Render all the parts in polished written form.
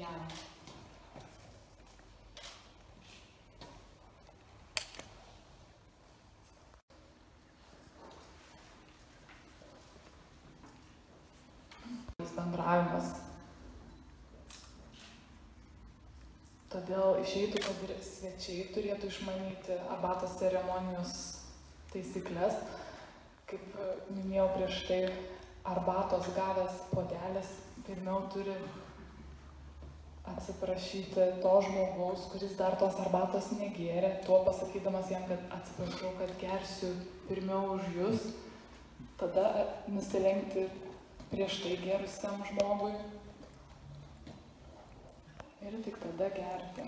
jam. Bendravimas. Todėl išeitų, kad ir svečiai turėtų išmanyti arbatos ceremonijos taisyklės. Kaip minėjau prieš tai, arbatos gavęs puodelis pirmiau turi atsiprašyti to žmogaus, kuris dar tos arbatos negėrė, tuo pasakydamas jam, kad atsiprašau, kad gersiu pirmiau už jus, tada nusilenkti prieš tai gerusiam žmogui ir tik tada gerti.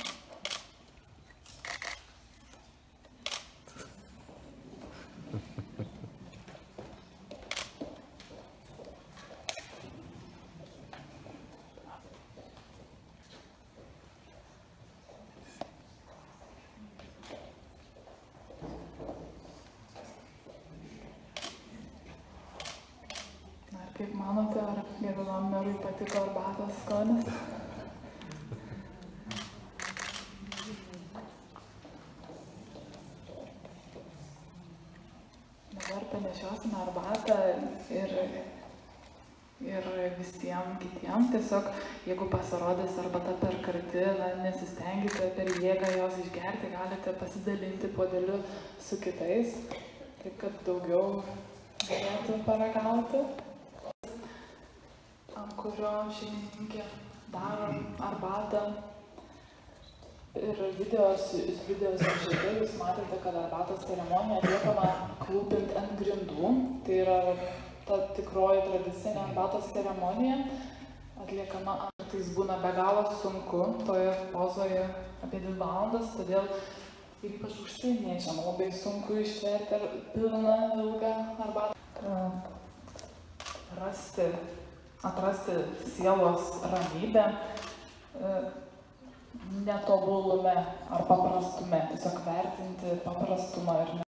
Kaip manote, ar gerbiamam merui patiko arbatos skonis? Dabar panešiosime arbatą ir visiems kitiems. Tiesiog, jeigu pasirodys arbata per karti, nesistengite per jėgą jos išgerti, galite pasidalinti puodeliu su kitais, taip kad daugiau galėtų paragauti. Ant kurio šeimininkė daro arbatą. Ir video siužete jūs matėte, kad arbatos ceremonija atliekama klūpint ant grindų. Tai yra ta tikroji tradicinė arbatos ceremonija. Atliekama, kartais būna be galo sunku, toje pozoje apie 2 valandas, todėl ir ypač užsieniečiam labai sunku ištverti pilną ilgą arbatą. Atrasti sielos ramybę netobulume ar paprastume, tiesiog vertinti paprastumą ir